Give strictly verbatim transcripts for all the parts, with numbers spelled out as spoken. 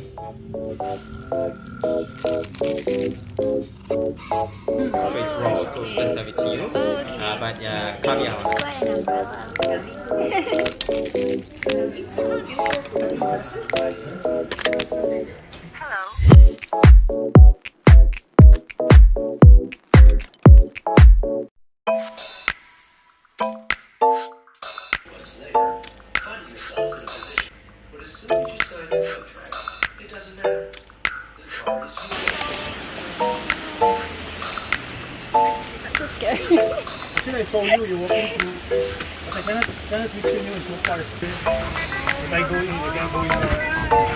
It's raw, so let's serve it to you. Okay. Uh, but uh, caviar. So scary. Actually, I saw you, you're walking through, but I cannot, cannot reach you so far. If I go in, I can go in there.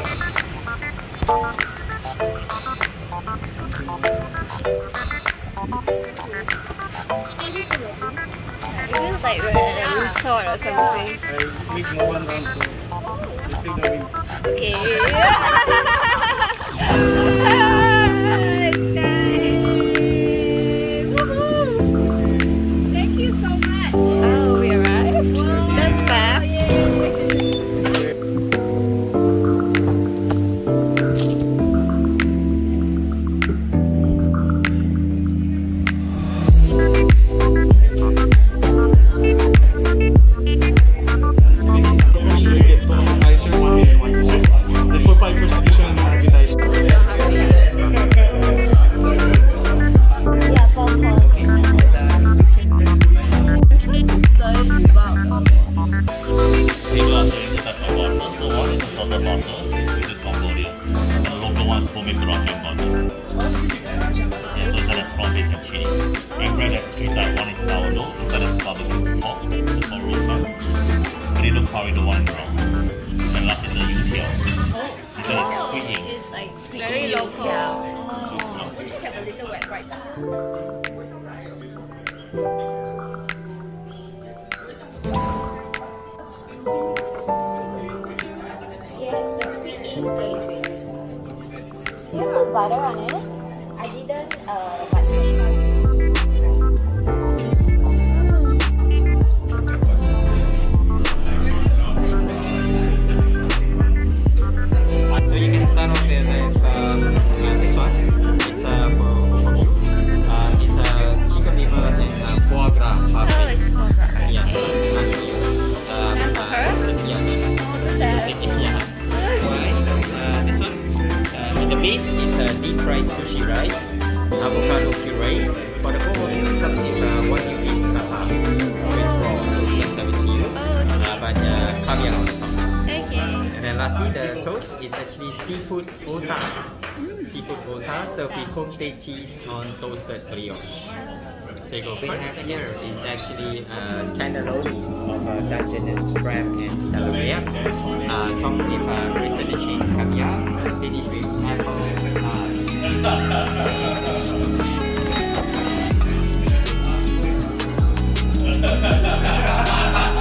It feels like we're at a resort or something. I need no one around, so just take the wind. Okay. It's nice. Woohoo! Thank you so much. Oh, we arrived? That's fast. Very local. Oh. Would you have a little wet right now? Yes, the sweet ink is really good. Do you put butter on it? I didn't uh, butter. So you can start off with this, um, uh, this one. It's uh, for, for you. Uh, it's a uh, chicken liver and uh, foie gras. Oh, it's foie gras. Yeah. Okay. Um, And for her? uh, yeah. Oh, so sad. Yeah. Alright. Uh, this one. Uh, in the base is uh, deep fried sushi rice, avocado puree. For the bowl, it comes with uh, one you eat kebab. So it's raw. So we can serve it to you. Oh, okay. Uh, but uh, caviar on the top. Okay. And then lastly, the toast is actually seafood otah. Mm. Seafood otah served with homemade cheese on toasted brioche. So you go first. Here is actually uh, cannelloni of uh, Dungeness crab and salvia, uh, topped with uh, crystal cheese caviar, uh, finished with apple. Uh,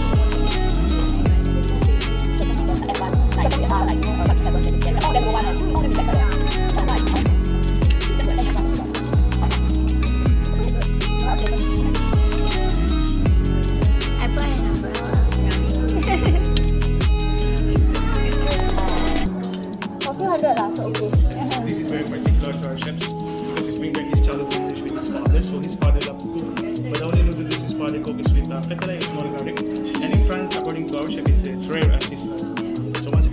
This is very particular to our chefs because it's being like his childhood English with his father, so his father loved to cook. But the only noodles his father cooked is with uh, petala and small garlic. And in France, according to our chef, it's, it's rare as is small. So once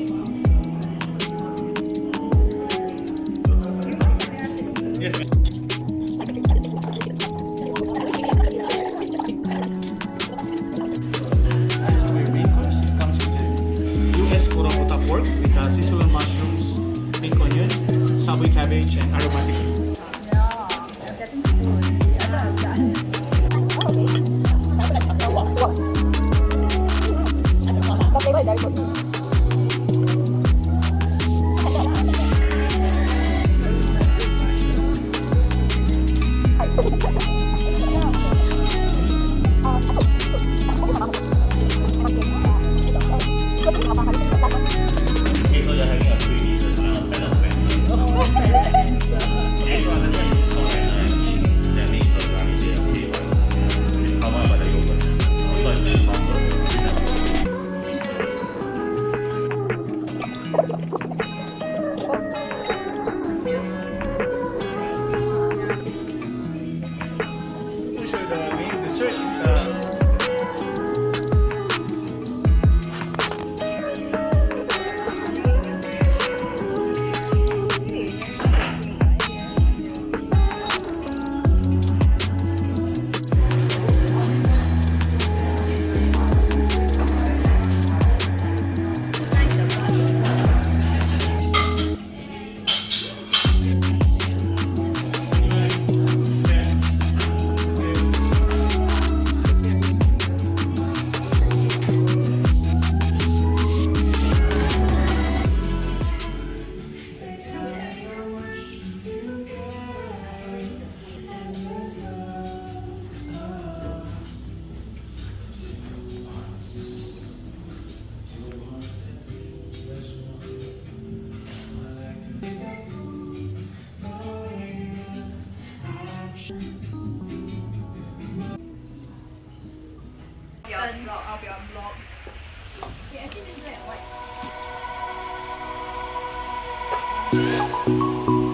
yes. As my main course, it comes with the U S Kurokota pork with uh, Szechuan mushrooms, pink onion, savoy cabbage, and aromatic food. So you're having a three liters now, kind of Bye.